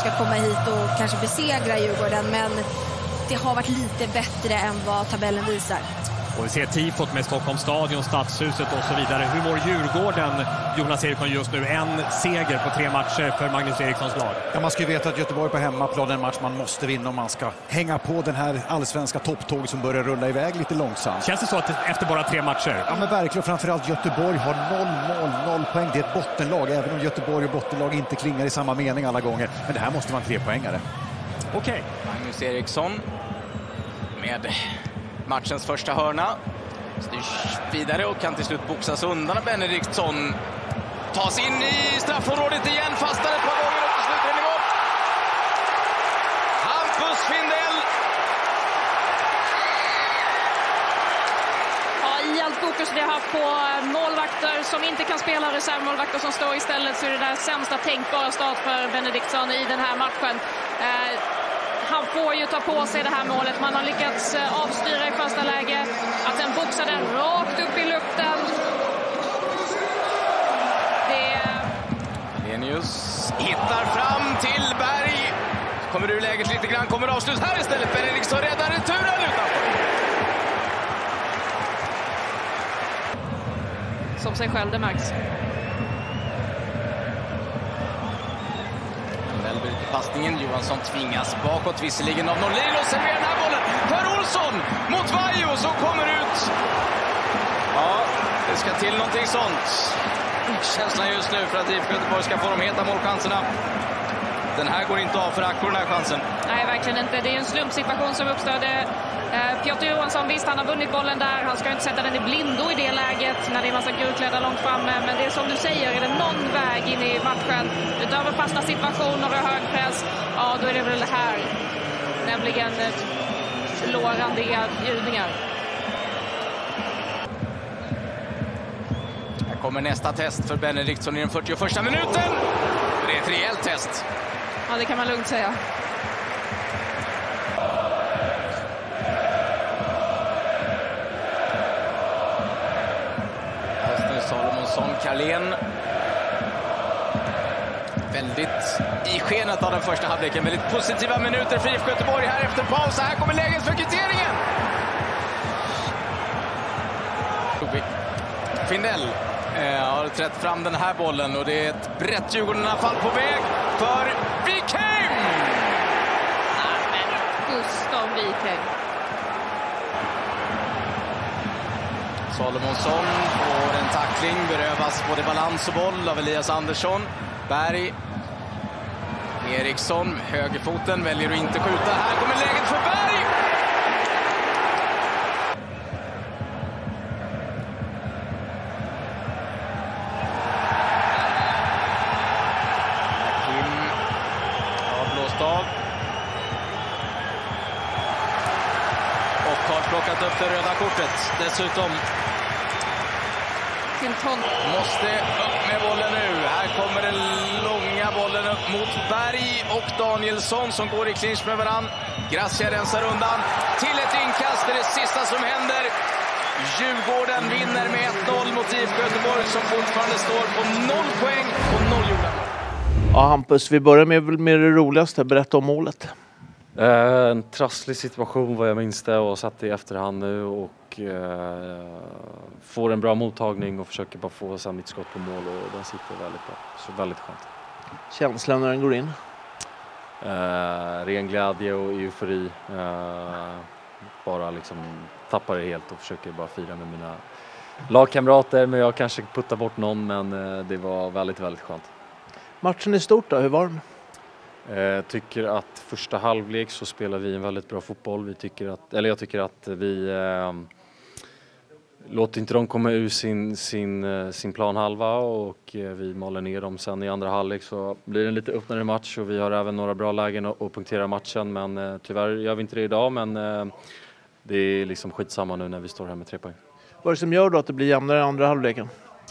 ska komma hit och kanske besegra Djurgården, men det har varit lite bättre än vad tabellen visar. Och vi ser tifot med Stockholms stadion, Stadshuset och så vidare. Hur mår Djurgården, Jonas Eriksson, just nu? En seger på 3 matcher för Magnus Erikssons lag. Ja, man ska ju veta att Göteborg på hemmaplan är en match man måste vinna om man ska hänga på den här allsvenska topptåg som börjar rulla iväg lite långsamt. Känns det så att efter bara 3 matcher? Ja, men verkligen. Framförallt Göteborg har 0 poäng. Det är ett bottenlag, även om Göteborg och bottenlag inte klingar i samma mening alla gånger. Men det här måste vara en 3-poängare. Okej. Magnus Eriksson med matchens första hörna. Styrs vidare och kan till slut boxas undan av Benediktsson. Tas in i straffområdet igen, fastnar ett par gånger och till slut är det bort. Hampus Findell. Ja, i allt fokus vi har haft på målvakter som inte kan spela, reservmålvakter som står istället, så är det där sämsta tänkbara start för Benediktsson i den här matchen. Han får ju ta på sig det här målet. Man har lyckats avstyra i första läge. Att den boxar den rakt upp i luften. Lenius hittar fram till Berg. Kommer ur läget lite grann. Kommer avslut här istället. Benediktsson räddar returen utanför. Som sig själv, det märks. Passningen, Johansson tvingas bakåt visserligen av Norlin och serverar den här bollen för Olsson mot Vaiho som kommer ut. Ja, det ska till någonting sånt. Känslan just nu för att IFK Göteborg ska få de heta målchanserna. Den här går inte av för Akko, den här chansen. Nej, verkligen inte. Det är en slumpsituation som uppstod. Piotr Johansson, visst, han har vunnit bollen där. Han ska inte sätta den i blindo i det läget när det är en massa gulklädda långt framme. Men det är som du säger, är det någon väg in i matchen utöver fasta situationer och hög press, ja, då är det väl det här. Nämligen förlorande erbjudningar. Här kommer nästa test för Benediktsson i den 41:a minuten. Det är ett rejält test. Ja, det kan man lugnt säga. Salomonsson, Carlén. Väldigt i skenet av den första halvleken. Väldigt positiva minuter för IFK Göteborg här efter paus. Här kommer läget för kvitteringen. Findell har trätt fram den här bollen och det är ett brett Djurgården-anfall på väg för Wikheim. Men Gustav Wikheim. Salomonsson får en tackling, berövas både balans och boll av Elias Andersson. Berg. Eriksson, högerfoten, väljer att inte skjuta. Här kommer läget för Berg! Kim har blåst av. Och har plockat upp det röda kortet. Dessutom måste upp med bollen nu. Här kommer den långa bollen upp mot Berg och Danielsson som går i clinch med varann. Gracia rensar undan till ett inkast. Det är det sista som händer. Djurgården vinner med 1-0 mot IFK Göteborg som fortfarande står på 0 poäng och 0 gjorda. Ja, Hampus, vi börjar med det roligaste. Berätta om målet. En trasslig situation vad jag minns det och satt i efterhand nu och får en bra mottagning och försöker bara få sig mitt skott på mål och den sitter väldigt bra. Så väldigt skönt. Känslan när den går in? Ren glädje och eufori. Bara liksom tappar det helt och försöker bara fira med mina lagkamrater, men jag kanske puttar bort någon, men det var väldigt, väldigt skönt. Matchen är stort då, hur var den? Jag tycker att första halvlek så spelar vi en väldigt bra fotboll. Jag tycker att vi låter inte dem komma ur sin planhalva och vi maler ner dem. Sen i andra halvlek så blir det en lite öppnare match och vi har även några bra lägen att punktera matchen. Men tyvärr gör vi inte det idag, men det är liksom skitsamma nu när vi står här med 3 poäng. Vad är det som gör då att det blir jämnare i andra halvleken?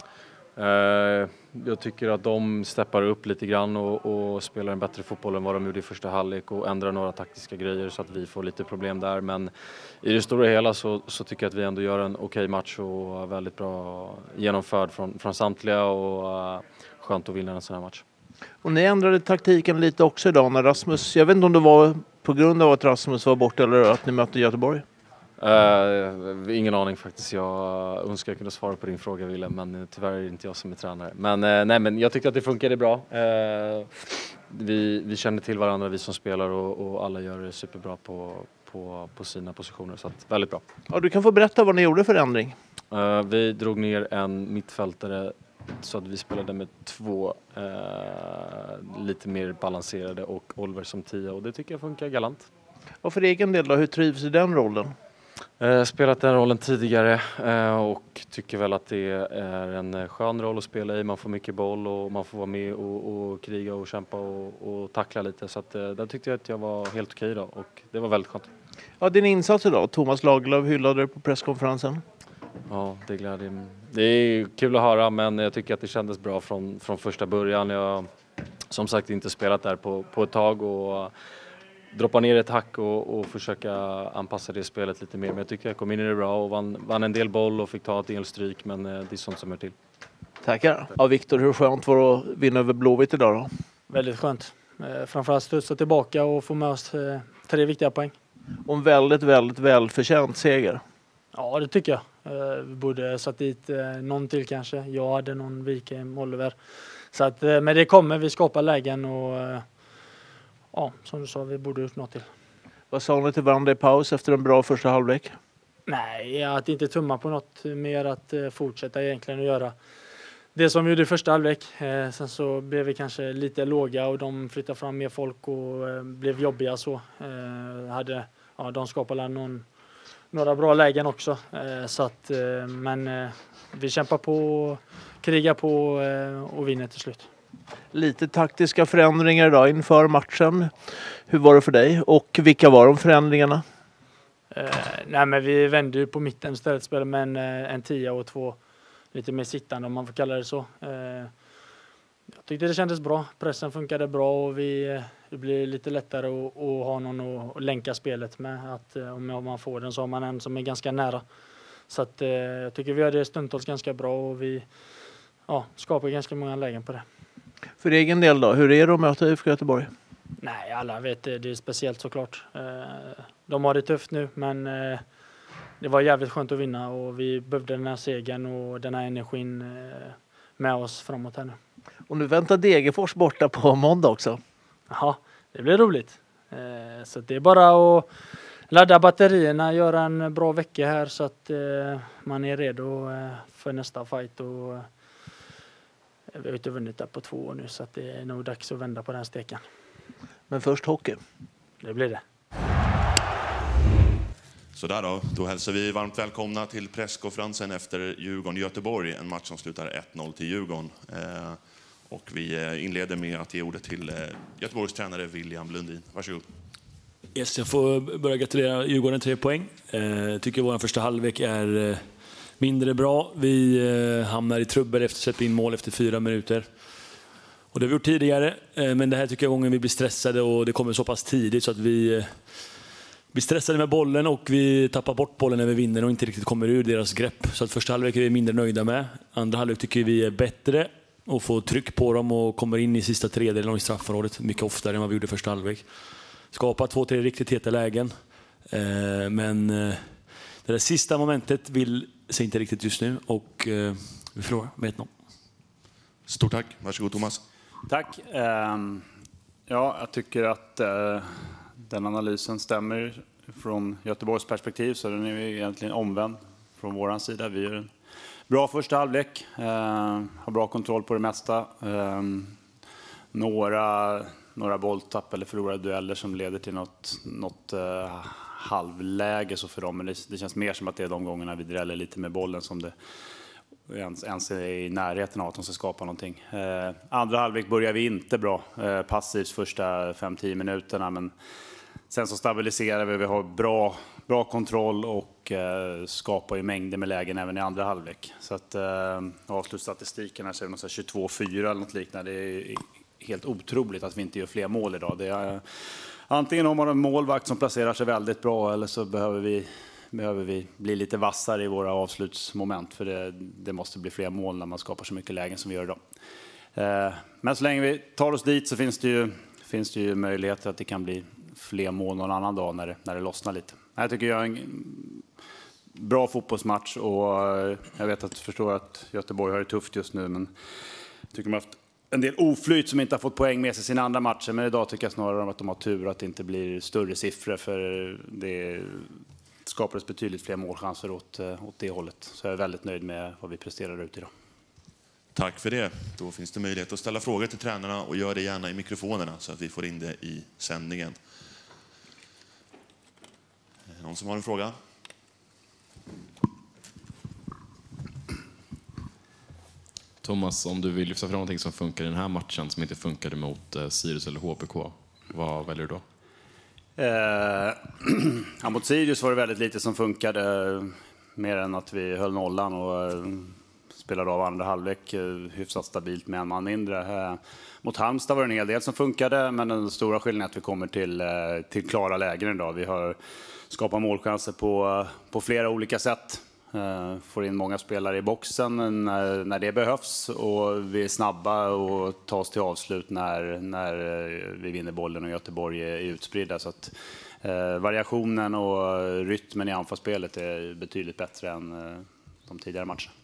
Jag tycker att de steppar upp lite grann och spelar en bättre fotboll än vad de gjorde i första halvlek och ändrar några taktiska grejer så att vi får lite problem där. Men i det stora hela så tycker jag att vi ändå gör en okej match och väldigt bra genomförd från samtliga och skönt att vinna en sån här match. Och ni ändrade taktiken lite också idag när Rasmus, jag vet inte om det var på grund av att Rasmus var borta eller att ni mötte Göteborg? Ingen aning faktiskt. Jag önskar jag kunde svara på din fråga, Willem, men tyvärr är det inte jag som är tränare. Men jag tyckte att det funkade bra. Vi känner till varandra, vi som spelar, och alla gör det superbra på sina positioner, så att, väldigt bra. Ja, du kan få berätta vad ni gjorde för ändring. Vi drog ner en mittfältare så att vi spelade med 2 lite mer balanserade och Oliver som 10, och det tycker jag funkar galant. Och för egen del då, hur trivs du i den rollen? Spelat den rollen tidigare och tycker väl att det är en skön roll att spela i. Man får mycket boll och man får vara med och kriga och kämpa och tackla lite. Så att, där tyckte jag att jag var helt okej då, och det var väldigt skönt. Ja, din insats idag, Thomas Lagerlöf hyllade det på presskonferensen. Ja, det gläder mig. Det är kul att höra, men jag tycker att det kändes bra från första början. Jag som sagt inte spelat där på ett tag och droppa ner ett hack och försöka anpassa det spelet lite mer. Men jag tycker jag kom in i det bra och vann en del boll och fick ta ett del stryk, men det är sånt som hör till. Tackar. Ja, Viktor, hur skönt var det att vinna över Blåvitt idag då? Väldigt skönt. Framförallt studsa tillbaka och få med oss 3 viktiga poäng. Och en väldigt, väldigt välförtjänt seger. Ja, det tycker jag. Vi borde satt dit någon till kanske. Jag hade någon Wikheim, Oliver. Så att, men det kommer, vi skapar lägen och ja, som du sa, vi borde gjort något till. Vad sa ni till varandra i paus efter en bra första halvlek? Nej, att inte tumma på något, mer att fortsätta egentligen att göra det som vi gjorde i första halvlek. Sen så blev vi kanske lite låga och de flyttade fram mer folk och blev jobbiga så. De skapade några bra lägen också. Så att, men vi kämpar på, krigar på och vinner till slut. Lite taktiska förändringar idag inför matchen. Hur var det för dig? Och vilka var de förändringarna? Nej, men vi vände ju på mitten istället, spelade med en 10 och 2 lite mer sittande, om man får kalla det så. Jag tyckte det kändes bra. Pressen funkade bra och det blir lite lättare att ha någon att länka spelet med. Att om man får den så har man en som är ganska nära. Så att, jag tycker vi gör det stundtals ganska bra och vi skapar ganska många lägen på det. För egen del då, hur är det att möta IFK Göteborg? Nej, alla vet det är speciellt såklart. De har det tufft nu, men det var jävligt skönt att vinna och vi behövde den här segern och den här energin med oss framåt här nu. Och nu väntar Degerfors borta på måndag också. Ja, det blir roligt. Så det är bara att ladda batterierna, göra en bra vecka här så att man är redo för nästa fight. Och vi har inte vunnit där på 2 år nu så att det är nog dags att vända på den steken. Men först hockey. Det blir det. Så där då hälsar vi varmt välkomna till presskonferensen efter Djurgården-Göteborg. En match som slutar 1-0 till Djurgården. Och vi inleder med att ge ordet till Göteborgs tränare William Lundin. Varsågod. Yes, jag får börja gratulera Djurgården 3 poäng. Tycker vår första halvlek är mindre bra. Vi hamnar i trubbel efter att släppa in mål efter 4 minuter. Och det har vi gjort tidigare, men det här tycker jag gången vi blir stressade och det kommer så pass tidigt så att vi blir stressade med bollen och vi tappar bort bollen när vi vinner och inte riktigt kommer ur deras grepp. Så att första halvlek är vi mindre nöjda med. Andra halvlek tycker vi är bättre och får tryck på dem och kommer in i sista tredjedelen i straffområdet mycket oftare än vad vi gjorde första halvlek. Skapar 2-3 riktigt heta lägen. Men det där sista momentet vill sig inte riktigt just nu och vi förlorar med 1-0. Stort tack. Varsågod Thomas. Tack. Ja, jag tycker att den analysen stämmer från Göteborgs perspektiv så den är egentligen omvänd från våran sida. Vi gör en bra första halvlek, har bra kontroll på det mesta. Några bolltapp eller förlorade dueller som leder till något halvläge så för dem. Men det känns mer som att det är de gångerna vi dräller lite med bollen som det ens är i närheten av att de ska skapa någonting. Andra halvlek börjar vi inte bra. Passivt första 5-10 minuterna. Men sen så stabiliserar vi har bra kontroll och skapar ju mängder med lägen även i andra halvlek. Så att avslutsstatistiken här ser vi 22-4 eller något liknande. Det är helt otroligt att vi inte gör fler mål idag. Det är, antingen har man en målvakt som placerar sig väldigt bra eller så behöver vi bli lite vassare i våra avslutsmoment för det måste bli fler mål när man skapar så mycket lägen som vi gör idag. Men så länge vi tar oss dit så finns det ju möjligheter att det kan bli fler mål någon annan dag när det lossnar lite. Jag tycker jag är en bra fotbollsmatch och jag vet att förstår att Göteborg har det tufft just nu, men jag tycker de har haft en del oflyt som inte har fått poäng med sig sina andra matcher, men idag tycker jag snarare att de har tur att det inte blir större siffror, för det skapades betydligt fler målchanser åt det hållet. Så jag är väldigt nöjd med vad vi presterar ut idag. Tack för det. Då finns det möjlighet att ställa frågor till tränarna och gör det gärna i mikrofonerna så att vi får in det i sändningen. Någon som har en fråga? Thomas, om du vill lyfta fram någonting som funkar i den här matchen som inte funkade mot Sirius eller HBK, vad väljer du då? Mot Sirius var det väldigt lite som funkade, mer än att vi höll nollan och spelade av andra halvlek hyfsat stabilt med en man mindre. Mot Halmstad var det en hel del som funkade, men den stora skillnaden är att vi kommer till klara lägen idag. Vi har skapat målchanser på flera olika sätt. Får in många spelare i boxen när det behövs, och vi är snabba och tar oss till avslut när vi vinner bollen och Göteborg är utspridda. Så att variationen och rytmen i anfallsspelet är betydligt bättre än de tidigare matcherna.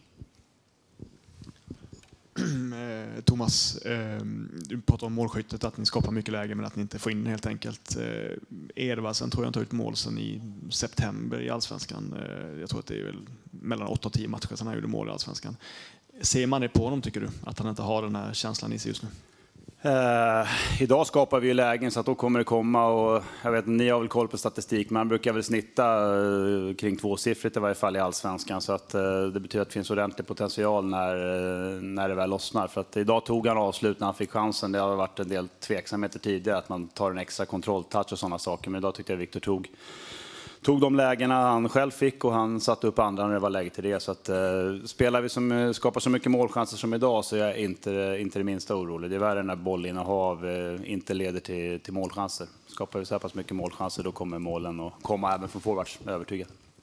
Thomas, du pratar om målskyttet, att ni skapar mycket läge men att ni inte får in helt enkelt. Edvardsen tror jag inte har ut mål sedan i september i Allsvenskan. Jag tror att det är väl mellan 8 och 10 matcher sedan han gjorde mål i Allsvenskan. Ser man det på honom, tycker du? Att han inte har den här känslan i sig just nu? Idag skapar vi ju lägen så att då kommer det komma, och jag vet, ni har väl koll på statistik, man brukar väl snitta kring 2-siffrigt i varje fall i Allsvenskan, så att det betyder att det finns ordentlig potential när det väl lossnar. För att idag tog han avslut när han fick chansen. Det har varit en del tveksamheter tidigare att man tar en extra kontrolltouch och sådana saker, men idag tyckte jag Viktor tog de lägena han själv fick, och han satte upp andra när det var läge till det. Så att spelar vi som skapar så mycket målchanser som idag, så är jag inte det minsta orolig. Det är värre när bollinnehav inte leder till målchanser. Skapar vi så här pass mycket målchanser, då kommer målen och komma även från forwards, övertygad.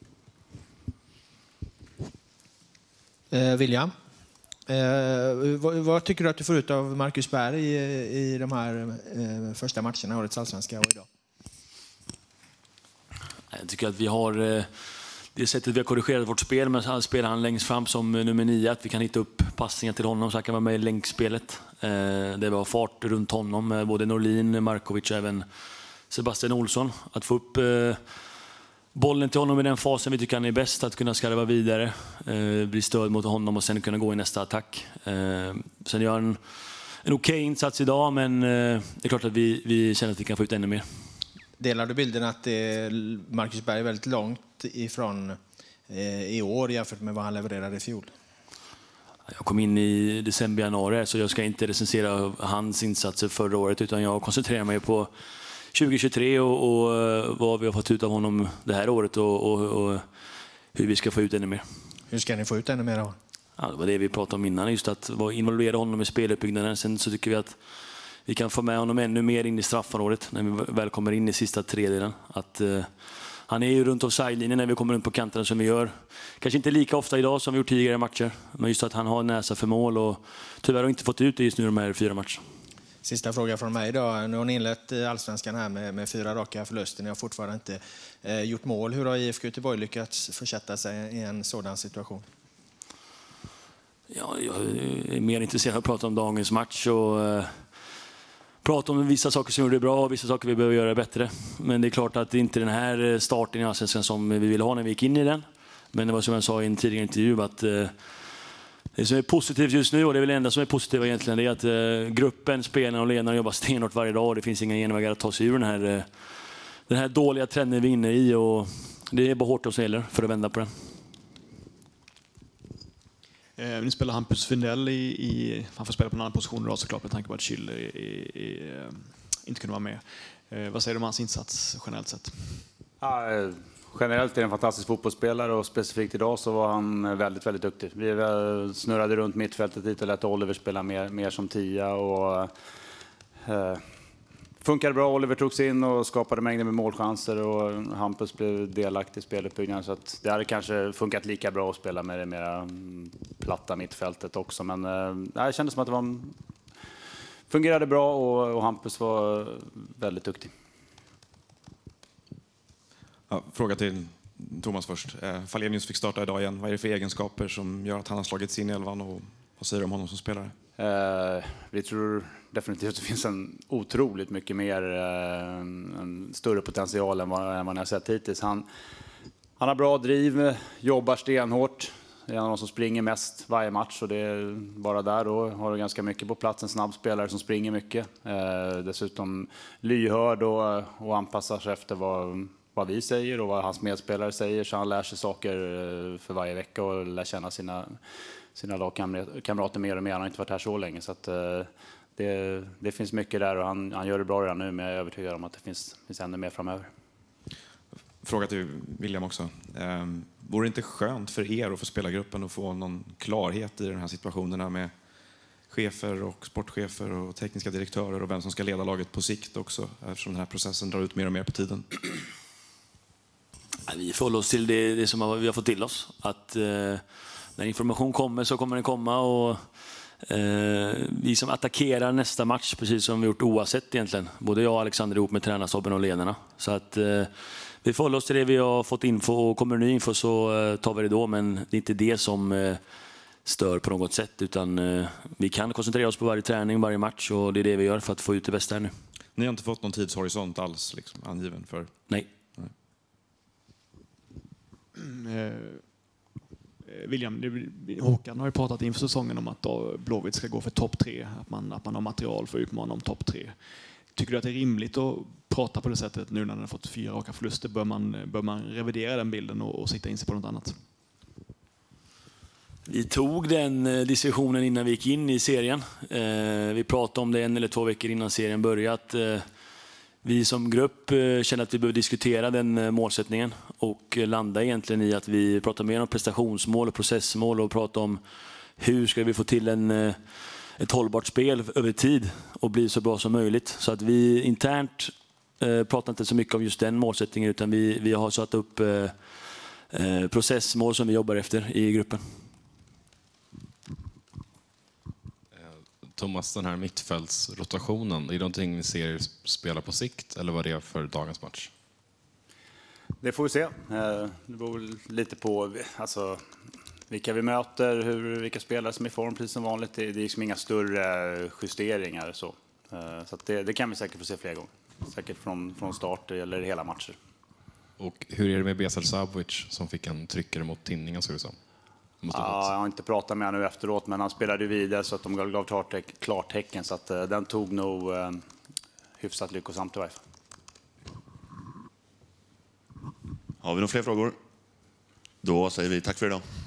William, vad tycker du att du får ut av Marcus Berg i de här första matcherna, årets allsvenska och idag? Jag tycker att vi har det sättet vi har korrigerat vårt spel, men han spelar han längst fram som nummer 9, att vi kan hitta upp passningar till honom så han kan vara med i länkspelet. Det var fart runt honom, både Norlin, Markovic och även Sebastian Olsson. Att få upp bollen till honom i den fasen vi tycker han är bäst, att kunna skarva vidare, bli stöd mot honom och sen kunna gå i nästa attack. Sen gör han en okej insats idag, men det är klart att vi känner att vi kan få ut ännu mer. Delar du bilden att Marcus Berg är väldigt långt ifrån i år jämfört med vad han levererade i fjol? Jag kom in i december, januari, så jag ska inte recensera hans insatser förra året, utan jag koncentrerar mig på 2023 och vad vi har fått ut av honom det här året och hur vi ska få ut ännu mer. Hur ska ni få ut ännu mer av? Ja, det var det vi pratade om innan, just att involvera honom i speluppbyggnaden. Sen så tycker vi att vi kan få med honom ännu mer in i straffområdet när vi väl kommer in i sista tredjedelen. Att han är ju runt offside-linjen när vi kommer runt på kanterna som vi gör. Kanske inte lika ofta idag som vi gjort tidigare matcher, men just att han har näsa för mål, och tyvärr har inte fått ut det just nu de här 4 matcherna. Sista fråga från mig idag. Nu har ni inlett allsvenskan här med 4 raka förluster. Ni har fortfarande inte gjort mål. Hur har IFK Göteborg lyckats försätta sig i en sådan situation? Ja, jag är mer intresserad av att prata om dagens match och prata om vissa saker som gjorde bra och vissa saker vi behöver göra bättre. Men det är klart att det inte är den här starten i allsvenskan som vi ville ha när vi gick in i den. Men det var som jag sa i en tidigare intervju, att det som är positivt just nu, och det är väl det enda som är positivt egentligen, det är att gruppen, spelarna och ledarna jobbar stenhårt varje dag, och det finns inga genvägar att ta sig ur den här dåliga trenden vi är inne i, och det är bara hårt som gäller för att vända på den. Nu spelar Hampus Findell han får spela på en annan position idag såklart, med tanke på att Schüller inte kunde vara med. Vad säger du om hans insats generellt sett? Ja, generellt är det en fantastisk fotbollsspelare, och specifikt idag så var han väldigt, väldigt duktig. Vi snurrade runt mittfältet lite och lät Oliver spela mer som 10, och funkade bra. Oliver togs in och skapade mängder med målchanser, och Hampus blev delaktig i speluppbyggnaden, så att det hade kanske funkat lika bra att spela med det mera platta mittfältet också. Men det kändes som att det var en fungerade bra och Hampus var väldigt duktig. Ja, fråga till Thomas först. Falenius fick starta idag igen. Vad är det för egenskaper som gör att han har slagits in i elvan och vad säger du om honom som spelare? Vi tror definitivt att det finns en otroligt mycket mer, en större potential än vad ni har sett hittills. Han har bra driv, jobbar stenhårt. Det är en av de som springer mest varje match och det är bara där då har du ganska mycket på plats. En snabb spelare som springer mycket. Dessutom lyhörd och anpassar sig efter vad vi säger och vad hans medspelare säger. Så han lär sig saker för varje vecka och lär känna sina lagkamrater mer och mer. Han har inte varit här så länge så att det finns mycket där och han gör det bra redan nu, men jag är övertygad om att det finns ännu mer framöver. Fråga till William också. Vore det inte skönt för er och för spelargruppen att få någon klarhet i den här situationerna med chefer och sportchefer och tekniska direktörer och vem som ska leda laget på sikt också, eftersom den här processen drar ut mer och mer på tiden? Vi förhåller oss till det som vi har fått till oss. Att när information kommer så kommer den komma och vi som attackerar nästa match precis som vi gjort oavsett egentligen. Både jag och Alexander ihop med tränarstaben och ledarna. Så att vi förhåller oss till det vi har fått info och kommer ny info så tar vi det då, men det är inte det som stör på något sätt utan vi kan koncentrera oss på varje träning, varje match och det är det vi gör för att få ut det bästa här nu. Ni har inte fått någon tidshorisont alls liksom, angiven för? Nej. William, Håkan har ju pratat inför säsongen om att Blåvitt ska gå för topp 3, att man har material för att utmana om topp 3. Tycker du att det är rimligt att prata på det sättet nu när den har fått 4 raka förluster? Bör man revidera den bilden och sikta in sig på något annat? Vi tog den diskussionen innan vi gick in i serien. Vi pratade om det 1 eller 2 veckor innan serien började. Vi som grupp känner att vi behöver diskutera den målsättningen och landa egentligen i att vi pratar mer om prestationsmål och processmål och pratar om hur ska vi få till ett hållbart spel över tid och bli så bra som möjligt. Så att vi internt pratar inte så mycket om just den målsättningen utan vi har satt upp processmål som vi jobbar efter i gruppen. Thomas, den här mittfältsrotationen, är det någonting ni ser spela på sikt eller vad är det för dagens match? Det får vi se. Det beror lite på vilka vi möter, vilka spelare som är i form precis som vanligt. Det är liksom inga större justeringar. Så att det kan vi säkert få se fler gånger. Säkert från start eller hela matcher. Och hur är det med Besel Sabovic som fick en tryckare mot tinningen så det som? Ja, jag har inte pratat med honom nu efteråt, men han spelade ju vidare så att de gav klartecken så att den tog nog hyfsat lyckosamt i varje fall. Har vi några fler frågor? Då säger vi tack för idag.